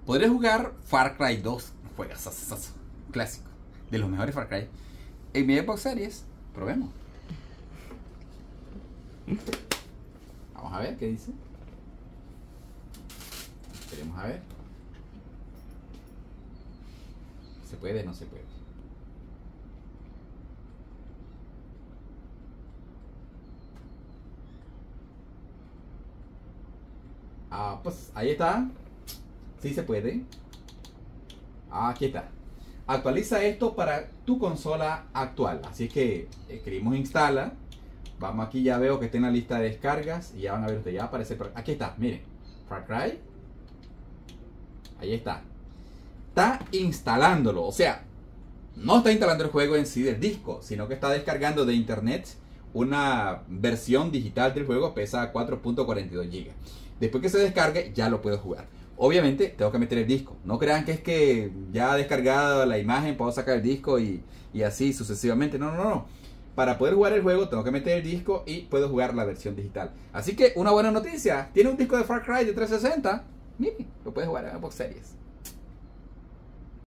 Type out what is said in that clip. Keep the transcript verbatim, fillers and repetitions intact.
Podré jugar Far Cry dos, juegas clásico, de los mejores Far Cry, en mi Xbox Series. Probemos. Vamos a ver qué dice. Esperemos a ver. ¿Se puede o no se puede? Ah, pues ahí está. Sí se puede. Aquí está. Actualiza esto para tu consola actual. Así que escribimos instala. Vamos aquí, ya veo que está en la lista de descargas. Y ya van a ver ustedes, ya aparece por aquí. Está, miren. Far Cry. Ahí está. Está instalándolo. O sea, no está instalando el juego en sí del disco, sino que está descargando de internet una versión digital del juego. Pesa cuatro punto cuarenta y dos gigas. Después que se descargue, ya lo puedo jugar. Obviamente, tengo que meter el disco. No crean que es que ya descargado la imagen, puedo sacar el disco y, y así sucesivamente. No, no, no. Para poder jugar el juego, tengo que meter el disco y puedo jugar la versión digital. Así que, una buena noticia. Tiene un disco de Far Cry de trescientos sesenta. Miren, lo puedes jugar en Xbox Series.